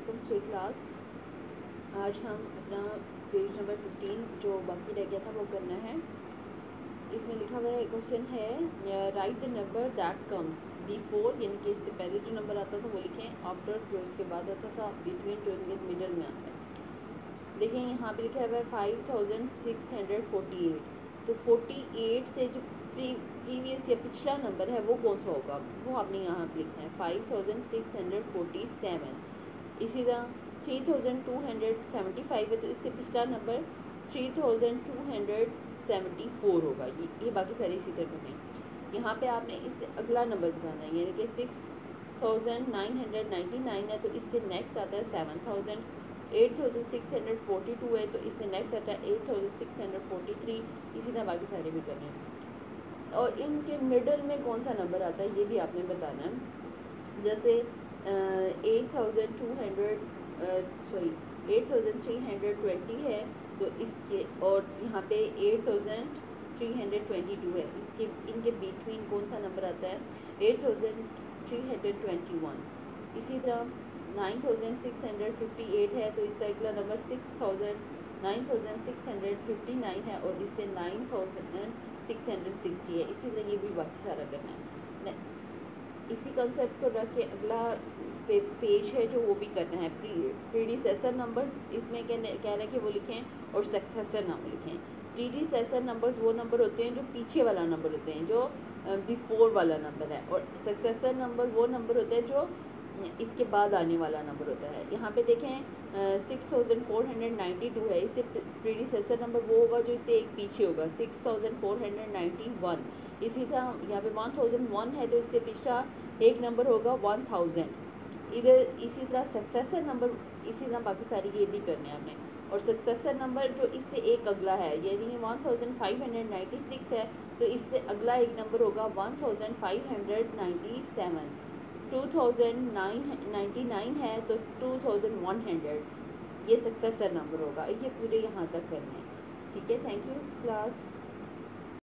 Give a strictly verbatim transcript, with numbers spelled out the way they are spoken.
Welcome to class. आज हम अपना पेज नंबर फिफ्टीन जो बाकी रह गया था वो करना है। इसमें लिखा हुआ है क्वेश्चन है write the number that comes before, यानी कि इससे पहले जो नंबर आता था वो लिखें, आफ्टर जो इसके बाद आता था, बिटवीन जो इनके मिडल में आता है। देखें यहाँ पे लिखा हुआ है five thousand six hundred forty eight. तो फोर्टी एट से जो प्री प्रीवियस या पिछला नंबर है वो कौन सा होगा, वो आपने यहाँ पे लिखना है five thousand six hundred forty seven. इसी तरह three thousand two hundred seventy five है, तो इससे पिछला number three thousand two hundred seventy four होगा। ये ये बाकी सारे इसी तरह हैं। यहाँ पे आपने इससे अगला नंबर बताना है, यानी कि six thousand nine hundred ninety nine है, तो इससे नेक्स्ट आता है seven thousand. Eight thousand six hundred forty two है, तो इससे नेक्स्ट आता है eight thousand six hundred forty three. इसी तरह बाकी सारे भी करने हैं। और इनके मिडल में कौन सा नंबर आता है ये भी आपने बताना है। जैसे eight thousand two hundred sorry eight thousand three hundred twenty है, तो इसके और यहाँ पे eight thousand three hundred twenty two है, इसके इनके बीटवीन कौन सा नंबर आता है, eight thousand three hundred twenty one. इसी तरह nine thousand six hundred fifty eight है, तो इसका अगला number six thousand nine thousand six hundred fifty nine है, और इससे nine thousand six hundred sixty है। इसी तरह ये भी बाकी सारा करना है। इसी कंसेप्ट को रख के अगला पे, पेज है जो वो भी करना है। प्री प्रीडिसेसर नंबर्स इसमें कह कह रहे हैं कि वो लिखें, और सक्सेसर नाम लिखें। प्रीडिसेसर नंबर्स वो नंबर होते हैं जो पीछे वाला नंबर होते हैं, जो बिफोर वाला नंबर है, और सक्सेसर नंबर वो नंबर होते हैं जो इसके बाद आने वाला नंबर होता है। यहाँ पे देखें six thousand four hundred ninety two है, इससे प्रीडिसेसर नंबर वो होगा जो इससे एक पीछे होगा, six thousand four hundred ninety one. इसी तरह यहाँ पे वन थाउजेंड वन है, तो इससे पिछला एक नंबर होगा वन थाउजेंड। इधर इसी तरह सक्सेसर नंबर, इसी तरह बाकी सारी ये भी करने हैं आपने। और सक्सेसर नंबर जो इससे एक अगला है, यानी one thousand five hundred ninety six है, तो इससे अगला एक नंबर होगा one thousand five hundred ninety seven. Two thousand ninety nine है, तो टू थाउजेंड वन हंड्रेड। ये सक्सेसर नंबर होगा। ये पूरे यहाँ तक करने हैं। ठीक है, थैंक यू क्लास।